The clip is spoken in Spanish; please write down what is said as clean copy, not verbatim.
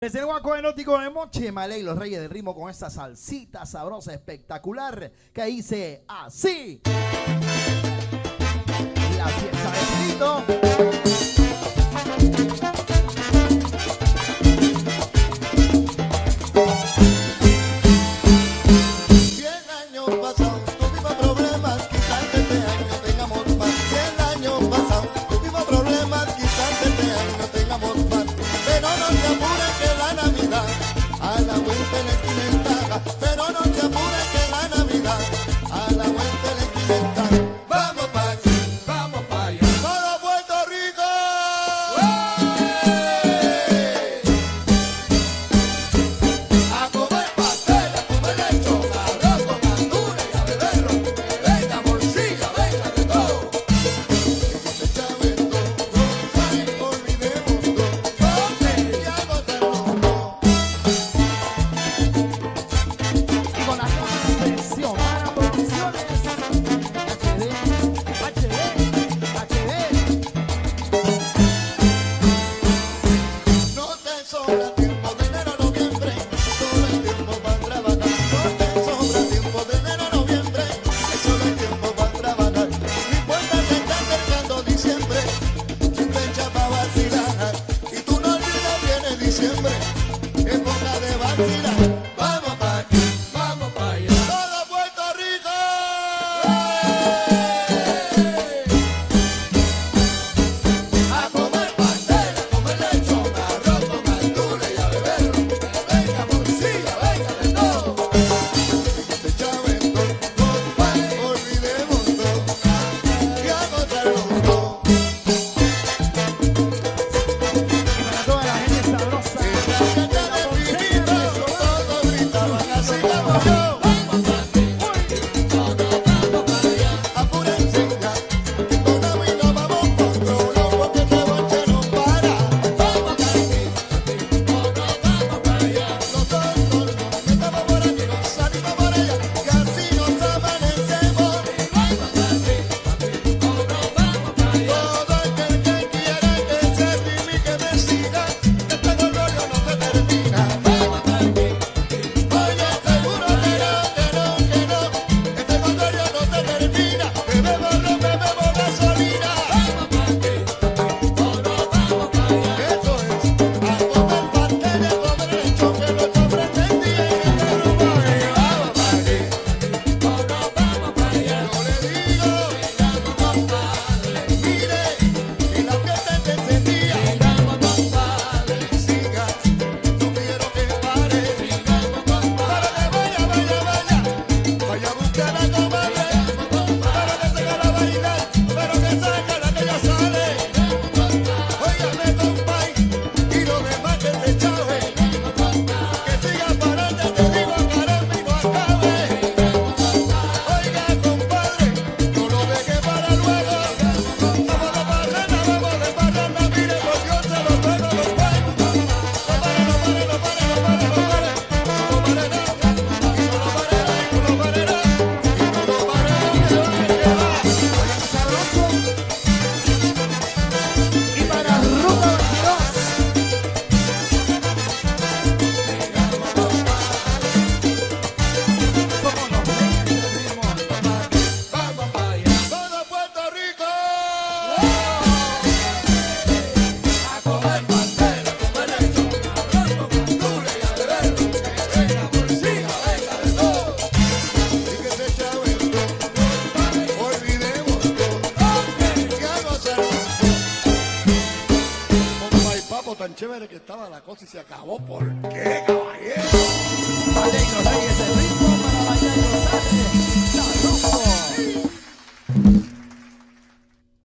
Desde el Guaco Erótico de Moche Maley, los reyes del ritmo con esta salsita sabrosa espectacular que dice así. La fiesta de Tito. 100 años pasados, tuvimos problemas, quizás este año tengamos más. 100 años pasados, tuvimos problemas, quizás este año tengamos más. Pero no se apuren que la Navidad a la vuelta en la esquina está. Pero no se apuren que la Navidad a la vuelta en la esquina está. Vamos pa' allá, vamos pa' allá. ¡Todo Puerto Rico! A comer pastel, a comer lechón, arroz con gandules y a beberlo. Venga morcilla, venga de todo. Que se echa vento, ay, olvidemos todo. Ponte y a gozarlo todo. Y con la presión para producciones HD. No te sobra tiempo de enero a noviembre, solo el tiempo para trabajar. No te sobra tiempo de enero a noviembre, que solo el tiempo para trabajar. No importa que está acercando diciembre, fecha para vacilar. Y tú no olvides, viene diciembre, época de vacilar. Vamos pa' aquí, vamos pa' allá. ¡Todo Puerto Rico! A comer pastel, a comer lechón, arroz con gandules y a beberlo. Venga morcilla, venga de todo. Que se echa vento, compadre, olvidemos todo. Y a gozarlo todo. Y para toda la gente sabrosa. En la calle de Pinito, todos gritaban así como yo. Vamos pa' aquí, todos vamos para allá. Apúrense ya, que con Navidad vamos controlando porque este boche no para. Vamos pa' aquí, todos vamos para allá. Nosotros nos metemos por aquí, nos salimos por allá y así nos amanecemos. Vamos pa' aquí, todos vamos para allá. Todo aquel que quiera que se rime y que me siga, este rollo no se termina. Vamos pa' aquí, oye, seguro que no, este rollo no se termina. Bebemos ron, bebemos gasolina. Vamos pa' aquí, todos vamos para allá. Esto es a comer pastel y a comer lechón que lo ofrecen día y en el rumore. Vamos pa' aquí, todos vamos para allá. Yo le digo, compadre, mire, y la fiesta está encendida. Sigamos, compadre, siga, no quiero que pare. Sigamos, compadre, vaya, vaya, vaya, vaya a buscar a comadre, para que se haga la bailar, pero que saque la que ya sale. Óigame, compay, y lo demás que se chave, que siga para adelante, te digo a caramba y no acabe. Oiga, compadre, no lo deje para luego. Vamos de parranda, mire, por Dios se lo ruego, los juegos. No pare, no pare, no pare, no pare, no pare. No pare nada, y no pare nada, y no pare nada, y no pare nada, que va, que va. Sabroso. Y para Ruta 22. Somos los reyes del ritmo. Vamos para allá. Todo Puerto Rico. A comer pastel, a comer lechón, arroz con gandules y a beberlo. Venga morcilla, venga de todo. Y que se echa vento, olvidemos todo. Y a gozarlo todo. Compa y papo, tan chévere que estaba la cosa y se acabó. ¿Por qué, caballero? Maley, los reyes